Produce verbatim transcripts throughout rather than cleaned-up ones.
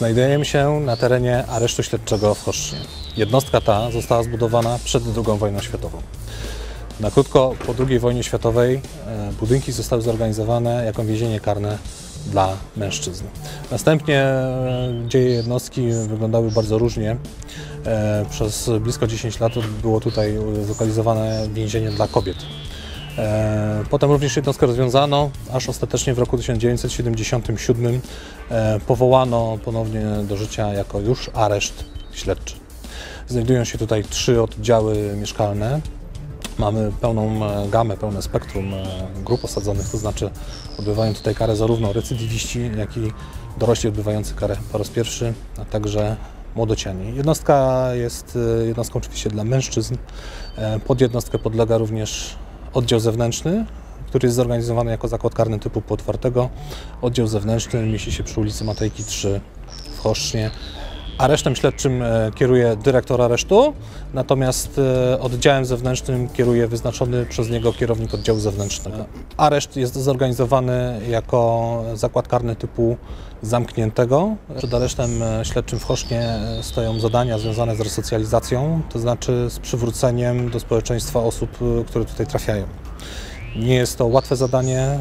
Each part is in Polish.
Znajdujemy się na terenie aresztu śledczego w Choszcznie. Jednostka ta została zbudowana przed drugą wojną światową. Na krótko po drugiej wojnie światowej budynki zostały zorganizowane jako więzienie karne dla mężczyzn. Następnie dzieje jednostki wyglądały bardzo różnie. Przez blisko dziesięć lat było tutaj zlokalizowane więzienie dla kobiet. Potem również jednostkę rozwiązano, aż ostatecznie w roku tysiąc dziewięćset siedemdziesiątym siódmym powołano ponownie do życia jako już areszt śledczy. Znajdują się tutaj trzy oddziały mieszkalne. Mamy pełną gamę, pełne spektrum grup osadzonych, to znaczy odbywają tutaj karę zarówno recydywiści, jak i dorośli odbywający karę po raz pierwszy, a także młodociani. Jednostka jest jednostką oczywiście dla mężczyzn. Pod jednostkę podlega również oddział zewnętrzny, który jest zorganizowany jako zakład karny typu półotwartego. Oddział zewnętrzny mieści się przy ulicy Matejki trzy w Choszcznie. Aresztem śledczym kieruje dyrektor aresztu, natomiast oddziałem zewnętrznym kieruje wyznaczony przez niego kierownik oddziału zewnętrznego. Areszt jest zorganizowany jako zakład karny typu zamkniętego. Przed aresztem śledczym w Choszcznie stoją zadania związane z resocjalizacją, to znaczy z przywróceniem do społeczeństwa osób, które tutaj trafiają. Nie jest to łatwe zadanie.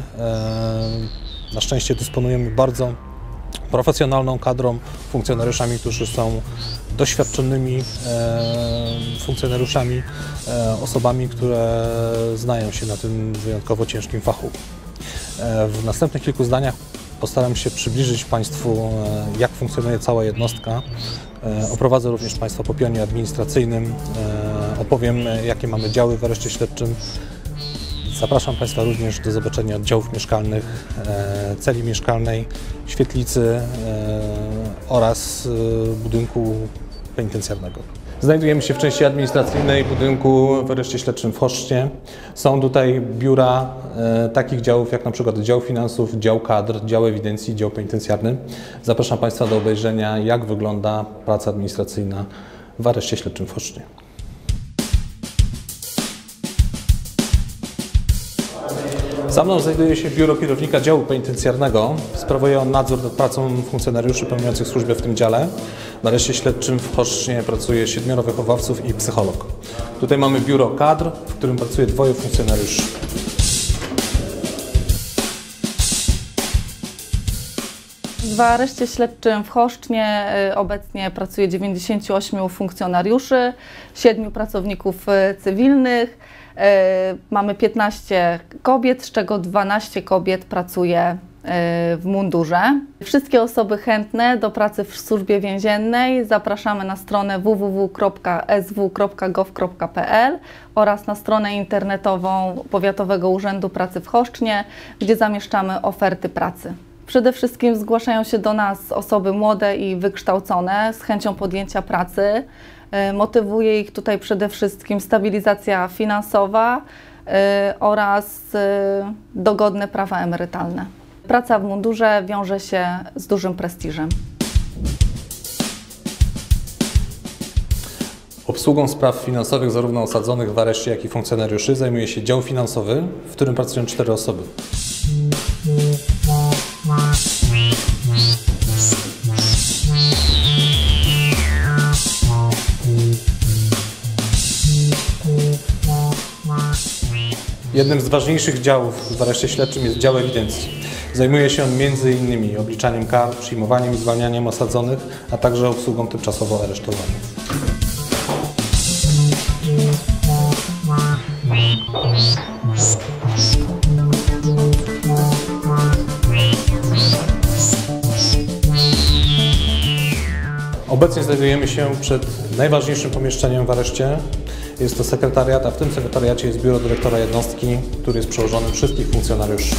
Na szczęście dysponujemy bardzo profesjonalną kadrą, funkcjonariuszami, którzy są doświadczonymi e, funkcjonariuszami, e, osobami, które znają się na tym wyjątkowo ciężkim fachu. E, w następnych kilku zdaniach postaram się przybliżyć Państwu, e, jak funkcjonuje cała jednostka. E, oprowadzę również Państwa po pionie administracyjnym, e, opowiem, jakie mamy działy w areszcie śledczym. Zapraszam Państwa również do zobaczenia oddziałów mieszkalnych, celi mieszkalnej, świetlicy oraz budynku penitencjarnego. Znajdujemy się w części administracyjnej budynku w areszcie śledczym w Choszcznie. Są tutaj biura takich działów jak na przykład dział finansów, dział kadr, dział ewidencji, dział penitencjarny. Zapraszam Państwa do obejrzenia, jak wygląda praca administracyjna w areszcie śledczym w Choszcznie. Za mną znajduje się biuro kierownika działu penitencjarnego. Sprawuje on nadzór nad pracą funkcjonariuszy pełniących służbę w tym dziale. W areszcie śledczym w Choszcznie pracuje siedmioro wychowawców i psycholog. Tutaj mamy biuro kadr, w którym pracuje dwoje funkcjonariuszy. W areszcie śledczym w Choszcznie obecnie pracuje dziewięćdziesięciu ośmiu funkcjonariuszy, siedmiu pracowników cywilnych. Mamy piętnaście kobiet, z czego dwanaście kobiet pracuje w mundurze. Wszystkie osoby chętne do pracy w służbie więziennej zapraszamy na stronę w w w kropka s w kropka gov kropka p l oraz na stronę internetową Powiatowego Urzędu Pracy w Choszcznie, gdzie zamieszczamy oferty pracy. Przede wszystkim zgłaszają się do nas osoby młode i wykształcone z chęcią podjęcia pracy. Motywuje ich tutaj przede wszystkim stabilizacja finansowa oraz dogodne prawa emerytalne. Praca w mundurze wiąże się z dużym prestiżem. Obsługą spraw finansowych zarówno osadzonych w areszcie, jak i funkcjonariuszy zajmuje się dział finansowy, w którym pracują cztery osoby. Jednym z ważniejszych działów w areszcie śledczym jest dział ewidencji. Zajmuje się on między innymi obliczaniem kar, przyjmowaniem i zwalnianiem osadzonych, a także obsługą tymczasowo aresztowanych. Obecnie znajdujemy się przed najważniejszym pomieszczeniem w areszcie. Jest to sekretariat, a w tym sekretariacie jest biuro dyrektora jednostki, który jest przełożony wszystkich funkcjonariuszy.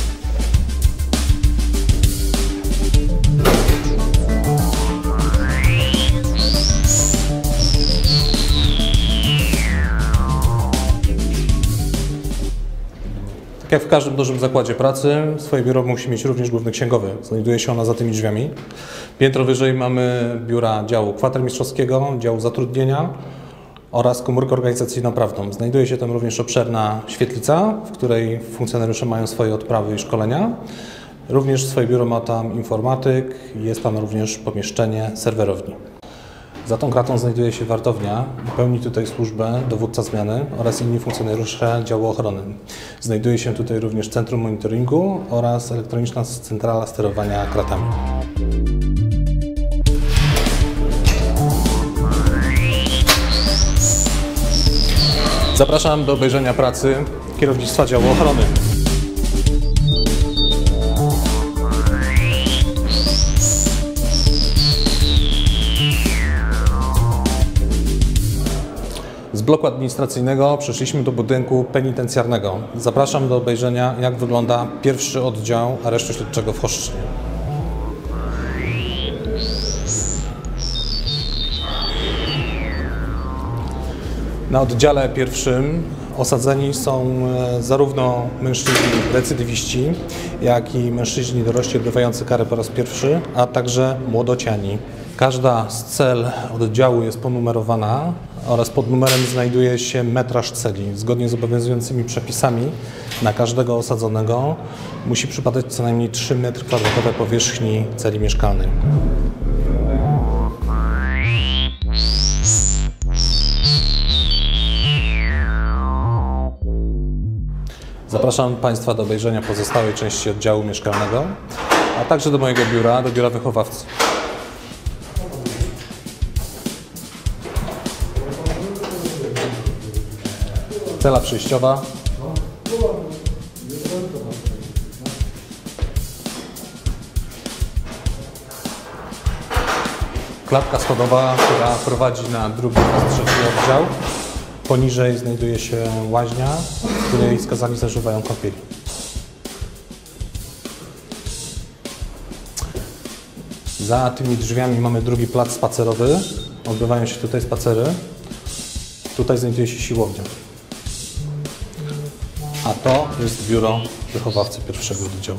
Tak jak w każdym dużym zakładzie pracy, swoje biuro musi mieć również główny księgowy. Znajduje się ona za tymi drzwiami. Piętro wyżej mamy biura działu kwatermistrzowskiego, działu zatrudnienia oraz komórkę organizacyjno-prawną. Znajduje się tam również obszerna świetlica, w której funkcjonariusze mają swoje odprawy i szkolenia. Również swoje biuro ma tam informatyk, jest tam również pomieszczenie serwerowni. Za tą kratą znajduje się wartownia, pełni tutaj służbę dowódca zmiany oraz inni funkcjonariusze działu ochrony. Znajduje się tutaj również centrum monitoringu oraz elektroniczna centrala sterowania kratami. Zapraszam do obejrzenia pracy kierownictwa działu ochrony. Z bloku administracyjnego przeszliśmy do budynku penitencjarnego. Zapraszam do obejrzenia, jak wygląda pierwszy oddział aresztu śledczego w Choszczynie. Na oddziale pierwszym osadzeni są zarówno mężczyźni recydywiści, jak i mężczyźni dorośli odbywający karę po raz pierwszy, a także młodociani. Każda z cel oddziału jest ponumerowana oraz pod numerem znajduje się metraż celi. Zgodnie z obowiązującymi przepisami na każdego osadzonego musi przypadać co najmniej trzy metry kwadratowe powierzchni celi mieszkalnej. Zapraszam Państwa do obejrzenia pozostałej części oddziału mieszkalnego, a także do mojego biura, do biura wychowawcy. Cela przejściowa. Klatka schodowa, która prowadzi na drugi oraz trzeci oddział. Poniżej znajduje się łaźnia, w której skazani zażywają kąpieli. Za tymi drzwiami mamy drugi plac spacerowy. Odbywają się tutaj spacery. Tutaj znajduje się siłownia. A to jest biuro wychowawcy pierwszego oddziału.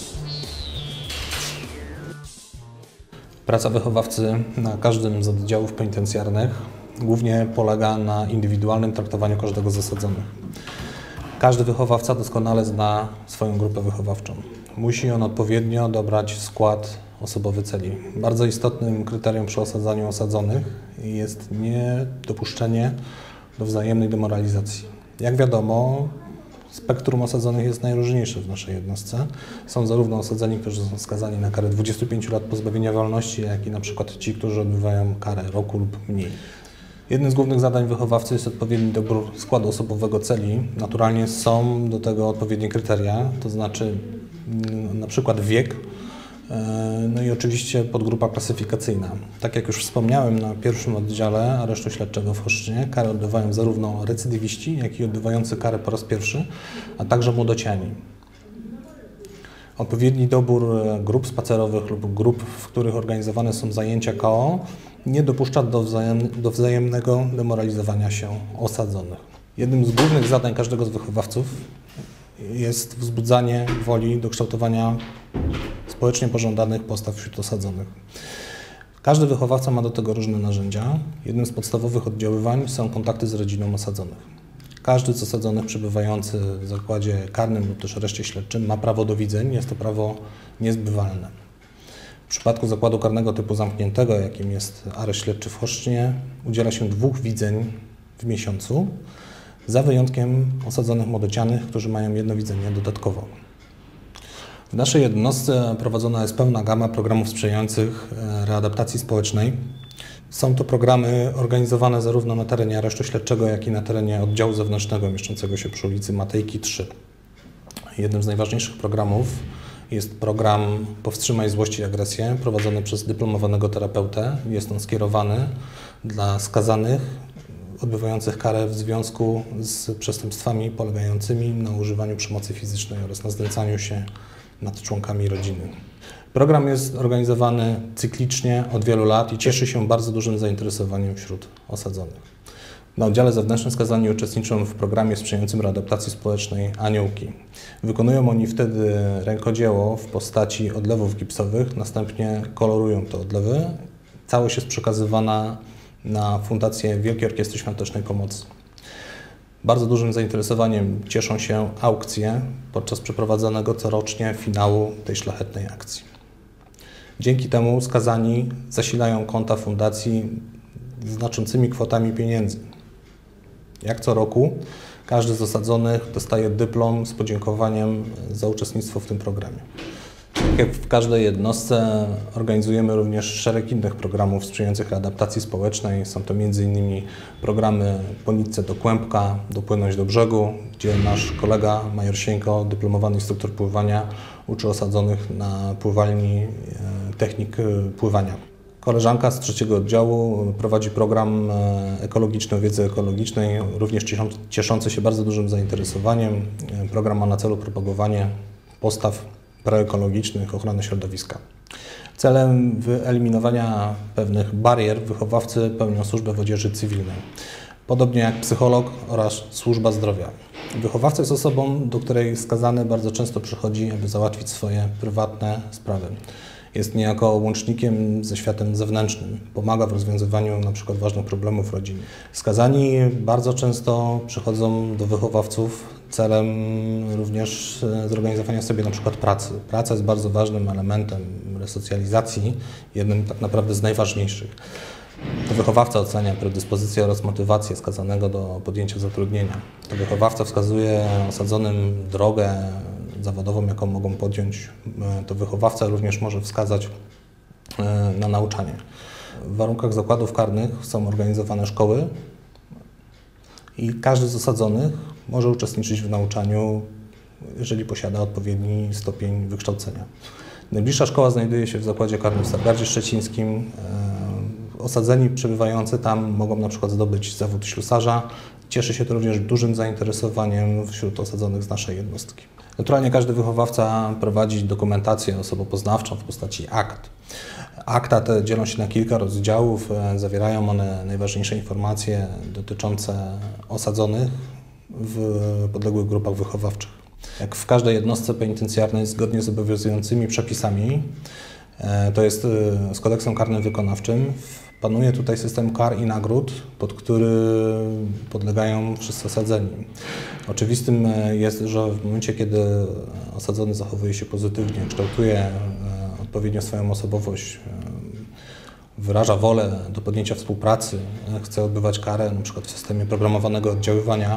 Praca wychowawcy na każdym z oddziałów penitencjarnych głównie polega na indywidualnym traktowaniu każdego z osadzonych. Każdy wychowawca doskonale zna swoją grupę wychowawczą. Musi on odpowiednio dobrać skład osobowy celi. Bardzo istotnym kryterium przy osadzaniu osadzonych jest niedopuszczenie do wzajemnej demoralizacji. Jak wiadomo, spektrum osadzonych jest najróżniejsze w naszej jednostce. Są zarówno osadzeni, którzy są skazani na karę dwudziestu pięciu lat pozbawienia wolności, jak i na przykład ci, którzy odbywają karę roku lub mniej. Jednym z głównych zadań wychowawcy jest odpowiedni dobór składu osobowego celi. Naturalnie są do tego odpowiednie kryteria, to znaczy na przykład wiek, no i oczywiście podgrupa klasyfikacyjna. Tak jak już wspomniałem, na pierwszym oddziale aresztu śledczego w Choszczynie karę odbywają zarówno recydywiści, jak i odbywający karę po raz pierwszy, a także młodociani. Odpowiedni dobór grup spacerowych lub grup, w których organizowane są zajęcia K O, nie dopuszcza do, wzajem, do wzajemnego demoralizowania się osadzonych. Jednym z głównych zadań każdego z wychowawców jest wzbudzanie woli do kształtowania społecznie pożądanych postaw wśród osadzonych. Każdy wychowawca ma do tego różne narzędzia. Jednym z podstawowych oddziaływań są kontakty z rodziną osadzonych. Każdy z osadzonych przebywający w zakładzie karnym lub też areszcie śledczym ma prawo do widzeń, jest to prawo niezbywalne. W przypadku zakładu karnego typu zamkniętego, jakim jest areszt śledczy w Choszczynie, udziela się dwóch widzeń w miesiącu, za wyjątkiem osadzonych młodocianych, którzy mają jedno widzenie dodatkowo. W naszej jednostce prowadzona jest pełna gama programów sprzyjających readaptacji społecznej. Są to programy organizowane zarówno na terenie aresztu śledczego, jak i na terenie oddziału zewnętrznego mieszczącego się przy ulicy Matejki trzy. Jednym z najważniejszych programów jest program Powstrzymaj złość i agresję, prowadzony przez dyplomowanego terapeutę. Jest on skierowany dla skazanych odbywających karę w związku z przestępstwami polegającymi na używaniu przemocy fizycznej oraz na znęcaniu się nad członkami rodziny. Program jest organizowany cyklicznie od wielu lat i cieszy się bardzo dużym zainteresowaniem wśród osadzonych. Na oddziale zewnętrznym skazani uczestniczą w programie sprzyjającym readaptacji społecznej Aniołki. Wykonują oni wtedy rękodzieło w postaci odlewów gipsowych, następnie kolorują te odlewy. Całość jest przekazywana na Fundację Wielkiej Orkiestry Świątecznej Pomocy. Bardzo dużym zainteresowaniem cieszą się aukcje podczas przeprowadzanego corocznie finału tej szlachetnej akcji. Dzięki temu skazani zasilają konta fundacji znaczącymi kwotami pieniędzy. Jak co roku każdy z osadzonych dostaje dyplom z podziękowaniem za uczestnictwo w tym programie. Tak jak w każdej jednostce organizujemy również szereg innych programów sprzyjających readaptacji społecznej. Są to między innymi programy Po nitce do kłębka, Dopłynąć do brzegu, gdzie nasz kolega major Sieńko, dyplomowany instruktor pływania, uczy osadzonych na pływalni technik pływania. Koleżanka z trzeciego oddziału prowadzi program ekologiczny o wiedzy ekologicznej, również cieszący się bardzo dużym zainteresowaniem. Program ma na celu propagowanie postaw proekologicznych, ochrony środowiska. Celem wyeliminowania pewnych barier wychowawcy pełnią służbę w odzieży cywilnej, podobnie jak psycholog oraz służba zdrowia. Wychowawca jest osobą, do której skazany bardzo często przychodzi, aby załatwić swoje prywatne sprawy. Jest niejako łącznikiem ze światem zewnętrznym. Pomaga w rozwiązywaniu na przykład ważnych problemów rodziny. Skazani bardzo często przychodzą do wychowawców celem również zorganizowania sobie na przykład pracy. Praca jest bardzo ważnym elementem resocjalizacji, jednym tak naprawdę z najważniejszych. To wychowawca ocenia predyspozycję oraz motywację skazanego do podjęcia zatrudnienia. To wychowawca wskazuje osadzonym drogę zawodową, jaką mogą podjąć. To wychowawca również może wskazać na nauczanie. W warunkach zakładów karnych są organizowane szkoły i każdy z osadzonych może uczestniczyć w nauczaniu, jeżeli posiada odpowiedni stopień wykształcenia. Najbliższa szkoła znajduje się w zakładzie karnym w Stargardzie Szczecińskim. Osadzeni przebywający tam mogą na przykład zdobyć zawód ślusarza. Cieszy się to również dużym zainteresowaniem wśród osadzonych z naszej jednostki. Naturalnie każdy wychowawca prowadzi dokumentację osobopoznawczą w postaci akt. Akta te dzielą się na kilka rozdziałów, zawierają one najważniejsze informacje dotyczące osadzonych w podległych grupach wychowawczych. Jak w każdej jednostce penitencjarnej, zgodnie z obowiązującymi przepisami, to jest z kodeksem karnym wykonawczym, panuje tutaj system kar i nagród, pod który podlegają wszyscy osadzeni. Oczywistym jest, że w momencie, kiedy osadzony zachowuje się pozytywnie, kształtuje odpowiednio swoją osobowość, wyraża wolę do podjęcia współpracy, chce odbywać karę na przykład w systemie programowanego oddziaływania,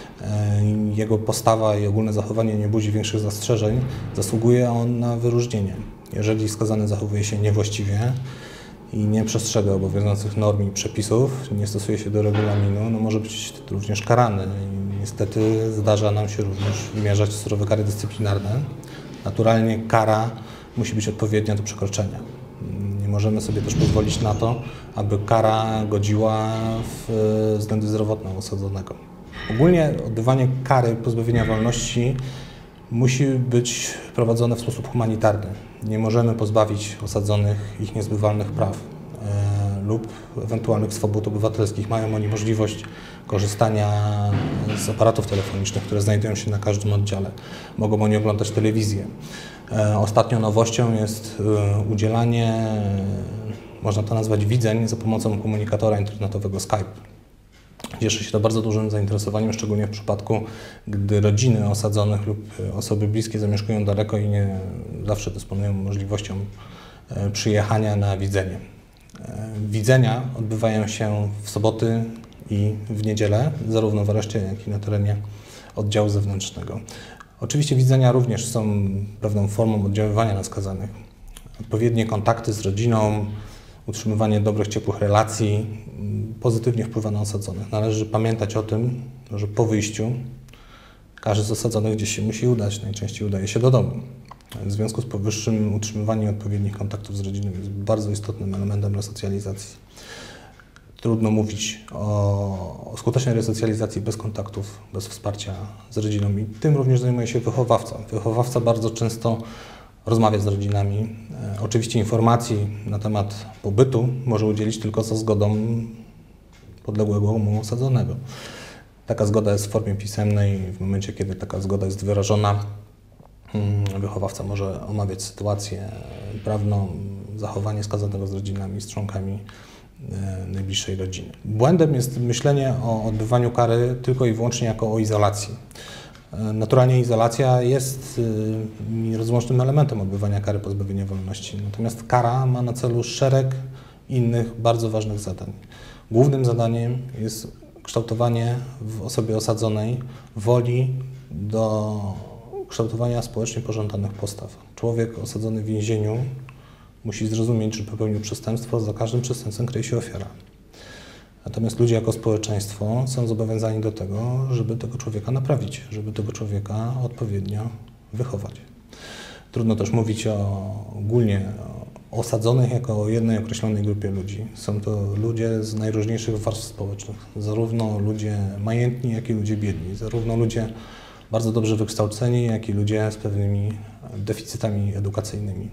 jego postawa i ogólne zachowanie nie budzi większych zastrzeżeń, zasługuje on na wyróżnienie. Jeżeli skazany zachowuje się niewłaściwie i nie przestrzega obowiązujących norm i przepisów, nie stosuje się do regulaminu, no może być również karany. I niestety zdarza nam się również wymierzać surowe kary dyscyplinarne. Naturalnie kara musi być odpowiednia do przekroczenia. Nie możemy sobie też pozwolić na to, aby kara godziła w względy zdrowotne osadzonego. Ogólnie odbywanie kary pozbawienia wolności musi być prowadzone w sposób humanitarny. Nie możemy pozbawić osadzonych ich niezbywalnych praw e, lub ewentualnych swobód obywatelskich. Mają oni możliwość korzystania z aparatów telefonicznych, które znajdują się na każdym oddziale. Mogą oni oglądać telewizję. E, ostatnią nowością jest e, udzielanie, e, można to nazwać widzeń, za pomocą komunikatora internetowego Skype. Cieszy się to bardzo dużym zainteresowaniem, szczególnie w przypadku, gdy rodziny osadzonych lub osoby bliskie zamieszkują daleko i nie zawsze dysponują możliwością przyjechania na widzenie. Widzenia odbywają się w soboty i w niedzielę, zarówno w areszcie, jak i na terenie oddziału zewnętrznego. Oczywiście widzenia również są pewną formą oddziaływania na skazanych. Odpowiednie kontakty z rodziną, utrzymywanie dobrych, ciepłych relacji pozytywnie wpływa na osadzonych. Należy pamiętać o tym, że po wyjściu każdy z osadzonych gdzieś się musi udać, najczęściej udaje się do domu. W związku z powyższym utrzymywanie odpowiednich kontaktów z rodziną jest bardzo istotnym elementem resocjalizacji. Trudno mówić o, o skutecznej resocjalizacji bez kontaktów, bez wsparcia z rodziną i tym również zajmuje się wychowawca. Wychowawca bardzo często rozmawia z rodzinami. E, oczywiście informacji na temat pobytu może udzielić tylko za zgodą podległego mu osadzonego. Taka zgoda jest w formie pisemnej. W momencie, kiedy taka zgoda jest wyrażona, wychowawca może omawiać sytuację prawną, zachowanie skazanego z rodzinami, z członkami najbliższej rodziny. Błędem jest myślenie o odbywaniu kary tylko i wyłącznie jako o izolacji. Naturalnie izolacja jest nierozłącznym elementem odbywania kary pozbawienia wolności, natomiast kara ma na celu szereg innych bardzo ważnych zadań. Głównym zadaniem jest kształtowanie w osobie osadzonej woli do kształtowania społecznie pożądanych postaw. Człowiek osadzony w więzieniu musi zrozumieć, że popełnił przestępstwo, za każdym przestępstwem kryje się ofiara. Natomiast ludzie jako społeczeństwo są zobowiązani do tego, żeby tego człowieka naprawić, żeby tego człowieka odpowiednio wychować. Trudno też mówić o, ogólnie o osadzonych jako o jednej określonej grupie ludzi. Są to ludzie z najróżniejszych warstw społecznych, zarówno ludzie majętni, jak i ludzie biedni, zarówno ludzie bardzo dobrze wykształceni, jak i ludzie z pewnymi deficytami edukacyjnymi.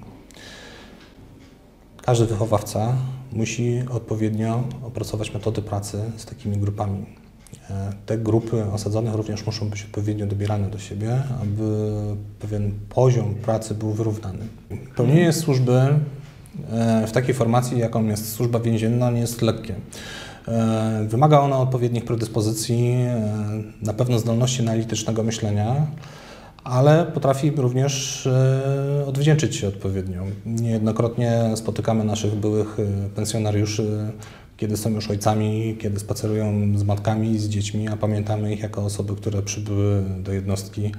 Każdy wychowawca musi odpowiednio opracować metody pracy z takimi grupami. Te grupy osadzonych również muszą być odpowiednio dobierane do siebie, aby pewien poziom pracy był wyrównany. Pełnienie służby w takiej formacji, jaką jest służba więzienna, nie jest lekkie. Wymaga ona odpowiednich predyspozycji, na pewno zdolności analitycznego myślenia, ale potrafi również odwdzięczyć się odpowiednio. Niejednokrotnie spotykamy naszych byłych pensjonariuszy, kiedy są już ojcami, kiedy spacerują z matkami, z dziećmi, a pamiętamy ich jako osoby, które przybyły do jednostki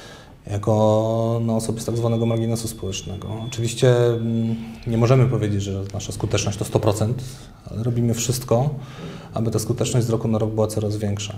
jako no, osoby z tak zwanego marginesu społecznego. Oczywiście nie możemy powiedzieć, że nasza skuteczność to sto procent, ale robimy wszystko, aby ta skuteczność z roku na rok była coraz większa.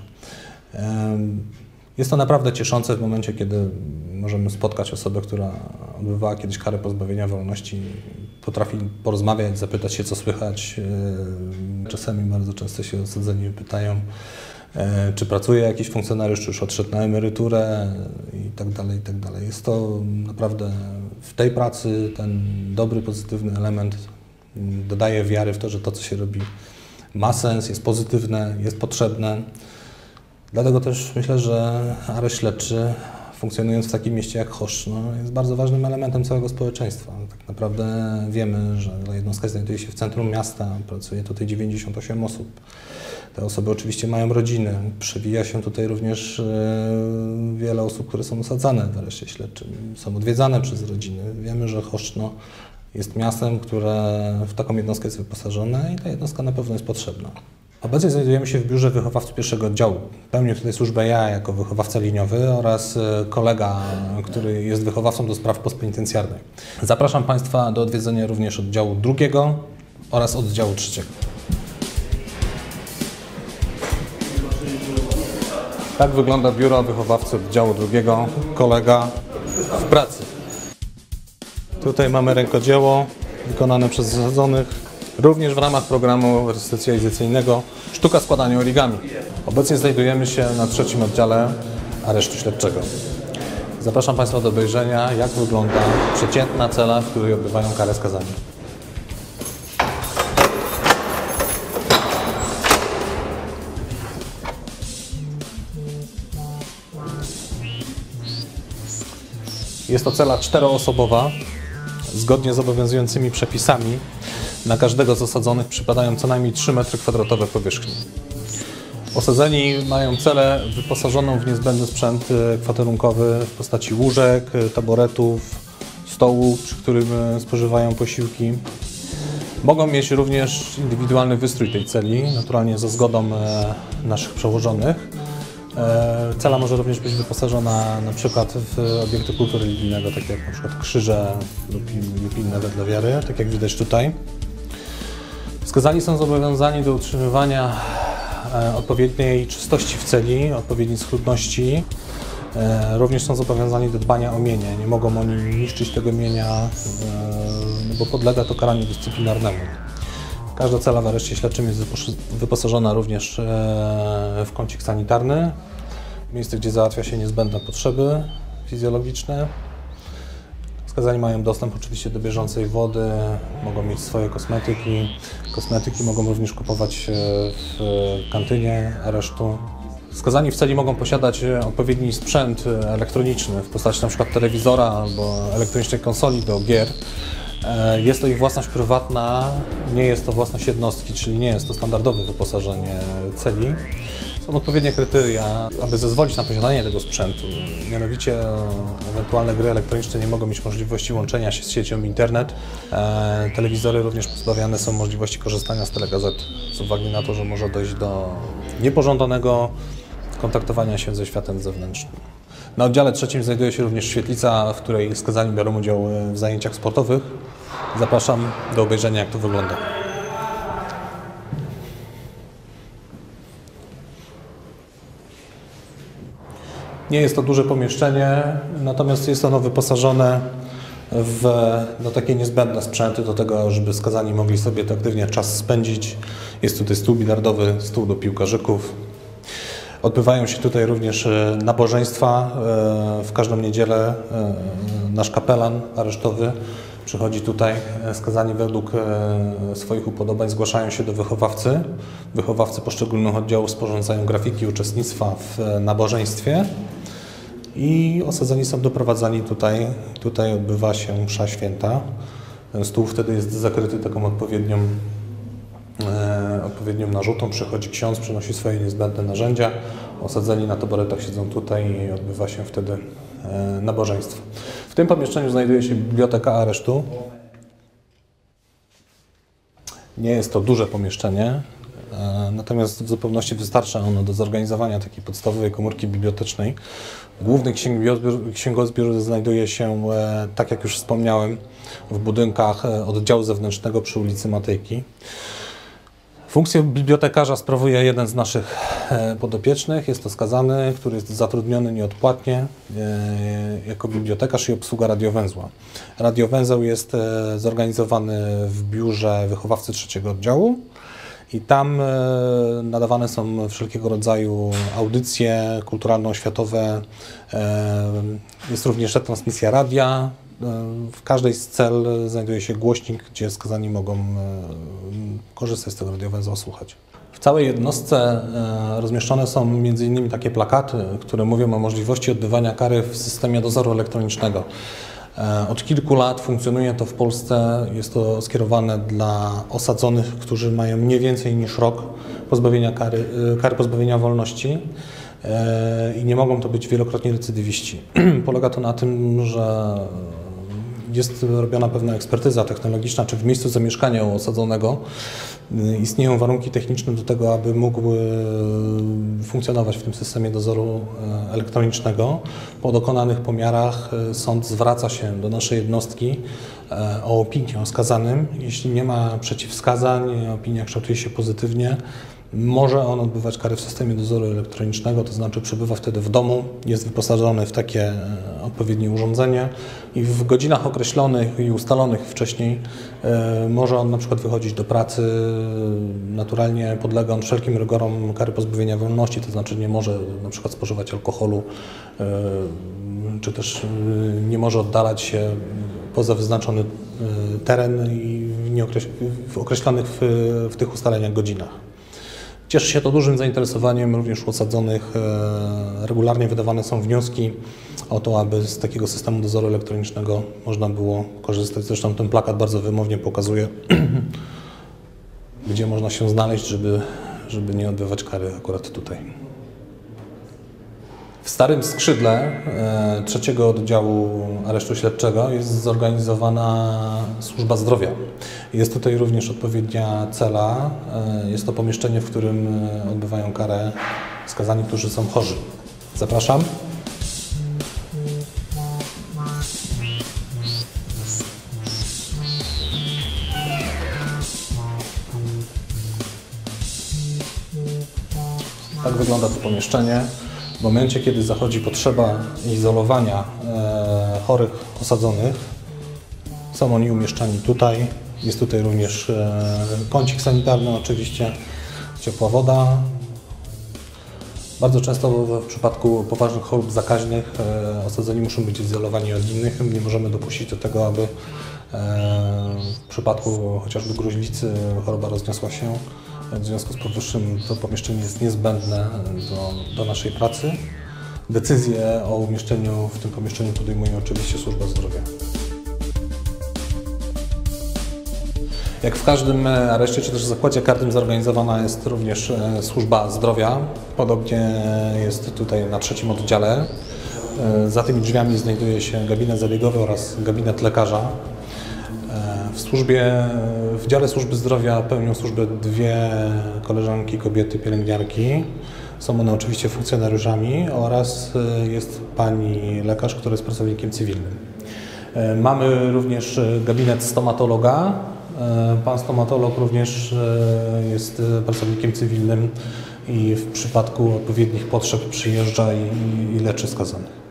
Jest to naprawdę cieszące w momencie, kiedy możemy spotkać osobę, która odbywała kiedyś karę pozbawienia wolności, potrafi porozmawiać, zapytać się, co słychać. Czasami bardzo często się osadzeni pytają, czy pracuje jakiś funkcjonariusz, czy już odszedł na emeryturę i tak dalej, i tak dalej. Jest to naprawdę w tej pracy ten dobry, pozytywny element dodaje wiary w to, że to, co się robi, ma sens, jest pozytywne, jest potrzebne. Dlatego też myślę, że areszt śledczy, funkcjonując w takim mieście jak Choszcz, no, jest bardzo ważnym elementem całego społeczeństwa. Tak naprawdę wiemy, że ta jednostka znajduje się w centrum miasta, pracuje tutaj dziewięćdziesiąt osiem osób. Te osoby oczywiście mają rodziny. Przewija się tutaj również wiele osób, które są osadzane w areszcie śledczym, są odwiedzane przez rodziny. Wiemy, że Choszcz no, jest miastem, które w taką jednostkę jest wyposażone i ta jednostka na pewno jest potrzebna. Obecnie znajdujemy się w biurze wychowawców pierwszego oddziału. Pełnię tutaj służbę ja jako wychowawca liniowy oraz kolega, który jest wychowawcą do spraw postpenitencjarnej. Zapraszam Państwa do odwiedzenia również oddziału drugiego oraz oddziału trzeciego. Tak wygląda biuro wychowawcy oddziału drugiego, kolega w pracy. Tutaj mamy rękodzieło wykonane przez zasadzonych. Również w ramach programu resocjalizacyjnego sztuka składania origami. Obecnie znajdujemy się na trzecim oddziale aresztu śledczego. Zapraszam Państwa do obejrzenia, jak wygląda przeciętna cela, w której odbywają karę skazani. Jest to cela czteroosobowa, zgodnie z obowiązującymi przepisami. Na każdego z osadzonych przypadają co najmniej trzy metry kwadratowe powierzchni. Osadzeni mają celę wyposażoną w niezbędny sprzęt kwaterunkowy w postaci łóżek, taboretów, stołu, przy którym spożywają posiłki. Mogą mieć również indywidualny wystrój tej celi, naturalnie za zgodą naszych przełożonych. Cela może również być wyposażona na przykład w obiekty kultu religijnego, takie jak na przykład krzyże lub, lub inne wedle wiary, tak jak widać tutaj. Skazani są zobowiązani do utrzymywania odpowiedniej czystości w celi, odpowiedniej schludności. Również są zobowiązani do dbania o mienie. Nie mogą oni niszczyć tego mienia, bo podlega to karaniu dyscyplinarnemu. Każda cela w areszcie śledczym jest wyposażona również w kącik sanitarny, miejsce, gdzie załatwia się niezbędne potrzeby fizjologiczne. Skazani mają dostęp oczywiście do bieżącej wody, mogą mieć swoje kosmetyki. Kosmetyki mogą również kupować w kantynie aresztu. Skazani w celi mogą posiadać odpowiedni sprzęt elektroniczny w postaci np. telewizora albo elektronicznej konsoli do gier. Jest to ich własność prywatna, nie jest to własność jednostki, czyli nie jest to standardowe wyposażenie celi. Są odpowiednie kryteria, aby zezwolić na posiadanie tego sprzętu. Mianowicie ewentualne gry elektroniczne nie mogą mieć możliwości łączenia się z siecią internet. E, telewizory również pozbawiane są możliwości korzystania z telegazety, z uwagi na to, że może dojść do niepożądanego kontaktowania się ze światem zewnętrznym. Na oddziale trzecim znajduje się również świetlica, w której skazani biorą udział w zajęciach sportowych. Zapraszam do obejrzenia, jak to wygląda. Nie jest to duże pomieszczenie, natomiast jest ono wyposażone w no, takie niezbędne sprzęty do tego, żeby skazani mogli sobie to aktywnie czas spędzić. Jest tutaj stół bilardowy, stół do piłkarzyków. Odbywają się tutaj również nabożeństwa. W każdą niedzielę nasz kapelan aresztowy przychodzi tutaj. Skazani według swoich upodobań zgłaszają się do wychowawcy. Wychowawcy poszczególnych oddziałów sporządzają grafiki uczestnictwa w nabożeństwie i osadzeni są doprowadzani tutaj. Tutaj odbywa się msza święta. Ten stół wtedy jest zakryty taką odpowiednią E, odpowiednią narzutą. Przychodzi ksiądz, przynosi swoje niezbędne narzędzia. Osadzeni na taboretach siedzą tutaj i odbywa się wtedy e, nabożeństwo. W tym pomieszczeniu znajduje się biblioteka aresztu. Nie jest to duże pomieszczenie, e, natomiast w zupełności wystarcza ono do zorganizowania takiej podstawowej komórki bibliotecznej. Główny księgozbiór, księgozbiór znajduje się, e, tak jak już wspomniałem, w budynkach e, oddziału zewnętrznego przy ulicy Matejki. Funkcję bibliotekarza sprawuje jeden z naszych podopiecznych. Jest to skazany, który jest zatrudniony nieodpłatnie jako bibliotekarz i obsługa radiowęzła. Radiowęzeł jest zorganizowany w biurze wychowawcy trzeciego oddziału i tam nadawane są wszelkiego rodzaju audycje kulturalno-oświatowe. Jest również retransmisja radia. W każdej z cel znajduje się głośnik, gdzie skazani mogą korzystać z tego radiowęzła, słuchać. W całej jednostce rozmieszczone są między innymi takie plakaty, które mówią o możliwości odbywania kary w systemie dozoru elektronicznego. Od kilku lat funkcjonuje to w Polsce. Jest to skierowane dla osadzonych, którzy mają nie więcej niż rok pozbawienia kary, kary pozbawienia wolności. I nie mogą to być wielokrotnie recydywiści. Polega to na tym, że jest robiona pewna ekspertyza technologiczna, czy w miejscu zamieszkania u osadzonego istnieją warunki techniczne do tego, aby mógł funkcjonować w tym systemie dozoru elektronicznego. Po dokonanych pomiarach sąd zwraca się do naszej jednostki o opinię o skazanym. Jeśli nie ma przeciwwskazań, opinia kształtuje się pozytywnie, może on odbywać karę w systemie dozoru elektronicznego, to znaczy przebywa wtedy w domu, jest wyposażony w takie odpowiednie urządzenie i w godzinach określonych i ustalonych wcześniej e, może on na przykład wychodzić do pracy. Naturalnie podlega on wszelkim rygorom kary pozbawienia wolności, to znaczy nie może na przykład spożywać alkoholu, e, czy też e, nie może oddalać się poza wyznaczony e, teren i w określonych w, w tych ustaleniach godzinach. Cieszy się to dużym zainteresowaniem również u osadzonych. Regularnie wydawane są wnioski o to, aby z takiego systemu dozoru elektronicznego można było korzystać. Zresztą ten plakat bardzo wymownie pokazuje, gdzie można się znaleźć, żeby, żeby nie odbywać kary akurat tutaj. W starym skrzydle e, trzeciego oddziału aresztu śledczego jest zorganizowana służba zdrowia. Jest tutaj również odpowiednia cela. E, jest to pomieszczenie, w którym odbywają karę skazani, którzy są chorzy. Zapraszam. Tak wygląda to pomieszczenie. W momencie, kiedy zachodzi potrzeba izolowania e, chorych osadzonych, są oni umieszczani tutaj. Jest tutaj również e, kącik sanitarny, oczywiście ciepła woda. Bardzo często w, w przypadku poważnych chorób zakaźnych e, osadzeni muszą być izolowani od innych. Nie możemy dopuścić do tego, aby e, w przypadku chociażby gruźlicy choroba rozniosła się. W związku z powyższym to pomieszczenie jest niezbędne do, do naszej pracy. Decyzję o umieszczeniu w tym pomieszczeniu podejmuje oczywiście służba zdrowia. Jak w każdym areszcie czy też zakładzie karnym zorganizowana jest również służba zdrowia. Podobnie jest tutaj na trzecim oddziale. Za tymi drzwiami znajduje się gabinet zabiegowy oraz gabinet lekarza. W służbie, w dziale służby zdrowia pełnią służbę dwie koleżanki, kobiety, pielęgniarki. Są one oczywiście funkcjonariuszami oraz jest pani lekarz, która jest pracownikiem cywilnym. Mamy również gabinet stomatologa. Pan stomatolog również jest pracownikiem cywilnym i w przypadku odpowiednich potrzeb przyjeżdża i, i leczy skazanych.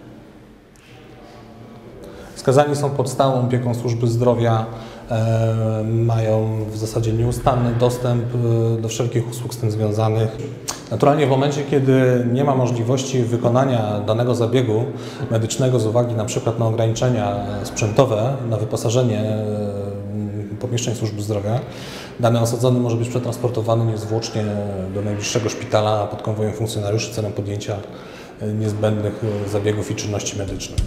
Skazani są pod stałą opieką służby zdrowia, e, mają w zasadzie nieustanny dostęp do wszelkich usług z tym związanych. Naturalnie w momencie, kiedy nie ma możliwości wykonania danego zabiegu medycznego z uwagi na przykład na ograniczenia sprzętowe, na wyposażenie pomieszczeń służby zdrowia, dany osadzony może być przetransportowany niezwłocznie do najbliższego szpitala pod konwojem funkcjonariuszy celem podjęcia niezbędnych zabiegów i czynności medycznych.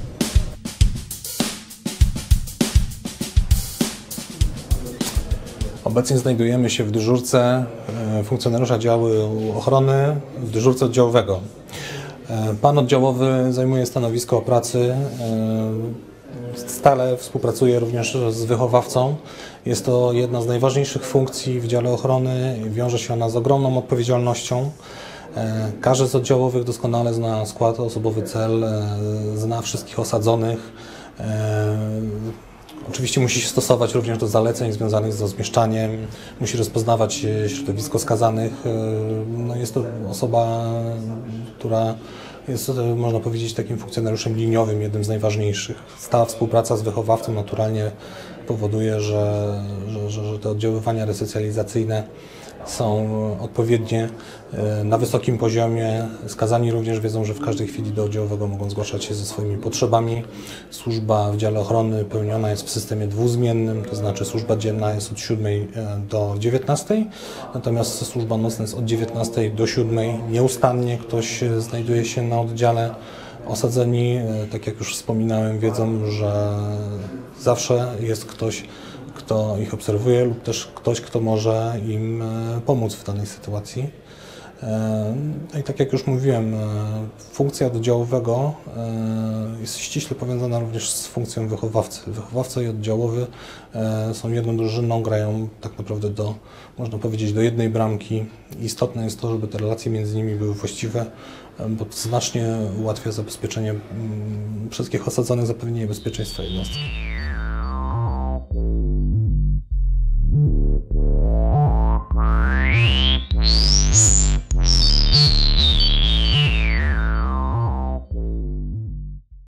Obecnie znajdujemy się w dyżurce funkcjonariusza działu ochrony, w dyżurce oddziałowego. Pan oddziałowy zajmuje stanowisko pracy, stale współpracuje również z wychowawcą. Jest to jedna z najważniejszych funkcji w dziale ochrony, wiąże się ona z ogromną odpowiedzialnością. Każdy z oddziałowych doskonale zna skład osobowy cel, zna wszystkich osadzonych. Oczywiście musi się stosować również do zaleceń związanych z rozmieszczaniem, musi rozpoznawać środowisko skazanych. No jest to osoba, która jest, można powiedzieć, takim funkcjonariuszem liniowym, jednym z najważniejszych. Stała współpraca z wychowawcą naturalnie powoduje, że, że, że, że te oddziaływania resocjalizacyjne są odpowiednie, na wysokim poziomie. Skazani również wiedzą, że w każdej chwili do oddziałowego mogą zgłaszać się ze swoimi potrzebami. Służba w dziale ochrony pełniona jest w systemie dwuzmiennym, to znaczy służba dzienna jest od siódmej do dziewiętnastej, natomiast służba nocna jest od dziewiętnastej do siódmej. Nieustannie ktoś znajduje się na oddziale. Osadzeni, tak jak już wspominałem, wiedzą, że zawsze jest ktoś, kto ich obserwuje lub też ktoś, kto może im pomóc w danej sytuacji. I tak jak już mówiłem, funkcja oddziałowego jest ściśle powiązana również z funkcją wychowawcy. Wychowawca i oddziałowy są jedną drużyną, grają tak naprawdę do, można powiedzieć, do jednej bramki. Istotne jest to, żeby te relacje między nimi były właściwe, bo to znacznie ułatwia zabezpieczenie wszystkich osadzonych, zapewnienie bezpieczeństwa jednostki.